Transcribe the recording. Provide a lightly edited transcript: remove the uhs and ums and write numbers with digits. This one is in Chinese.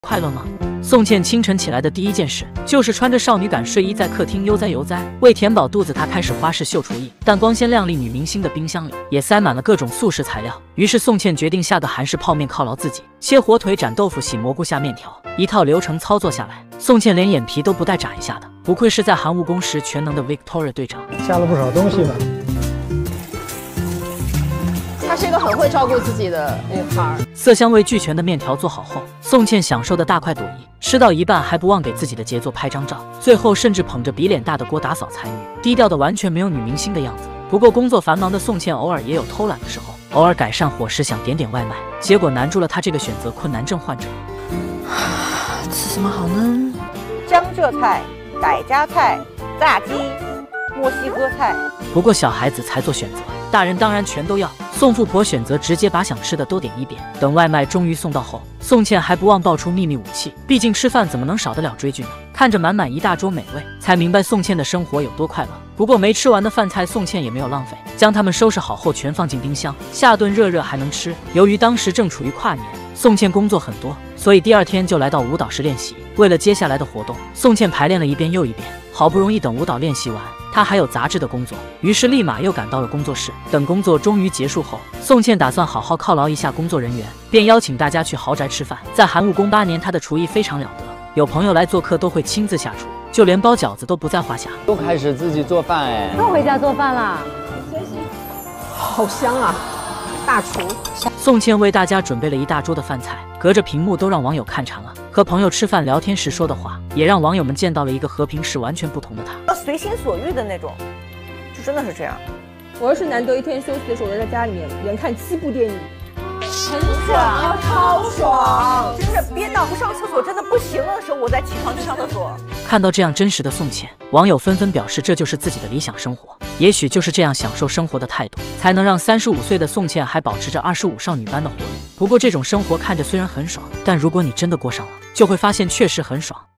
快乐吗？宋茜清晨起来的第一件事就是穿着少女感睡衣在客厅悠哉悠哉。为填饱肚子，她开始花式秀厨艺，但光鲜亮丽女明星的冰箱里也塞满了各种速食材料。于是宋茜决定下个韩式泡面犒劳自己，切火腿、斩豆腐、洗蘑菇、下面条，一套流程操作下来，宋茜连眼皮都不带眨一下的，不愧是在韩务工时全能的 Victoria 队长。 下了不少东西吧。 她是一个很会照顾自己的女孩。 色香味俱全的面条做好后，宋茜享受的大快朵颐，吃到一半还不忘给自己的杰作拍张照，最后甚至捧着比脸大的锅打扫参与，低调的完全没有女明星的样子。不过工作繁忙的宋茜偶尔也有偷懒的时候，偶尔改善伙食想点点外卖，结果难住了她这个选择困难症患者。 吃什么好呢？ 江浙菜、傣家菜、炸鸡、墨西哥菜。 不过小孩子才做选择，大人当然全都要。宋富婆选择直接把想吃的都点一遍。等外卖终于送到后，宋茜还不忘爆出秘密武器，毕竟吃饭怎么能少得了追剧呢？看着满满一大桌美味，才明白宋茜的生活有多快乐。不过没吃完的饭菜，宋茜也没有浪费，将它们收拾好后全放进冰箱，下顿热热还能吃。由于当时正处于跨年，宋茜工作很多，所以第二天就来到舞蹈室练习。为了接下来的活动，宋茜排练了一遍又一遍。好不容易等舞蹈练习完，她还有杂志的工作，于是立马又赶到了工作室。等工作终于结束后，宋茜打算好好犒劳一下工作人员，便邀请大家去豪宅吃饭。在韩务工8年，她的厨艺非常了得，有朋友来做客都会亲自下厨，就连包饺子都不在话下。 又开始自己做饭哎， 又回家做饭啦？ 好香啊，大厨。 宋茜为大家准备了一大桌的饭菜，隔着屏幕都让网友看馋了。和朋友吃饭聊天时说的话，也让网友们见到了一个和平时完全不同的她。 随心所欲的那种，就真的是这样。 我要是难得一天休息的时候，我在家里面连看7部电影， 很爽，超爽！就是憋到不上厕所真的不行了的时候，我再起床去上厕所。 看到这样真实的宋茜，网友纷纷表示这就是自己的理想生活。也许就是这样享受生活的态度，才能让35岁的宋茜还保持着25少女般的活力。不过这种生活看着虽然很爽，但如果你真的过上了，就会发现确实很爽。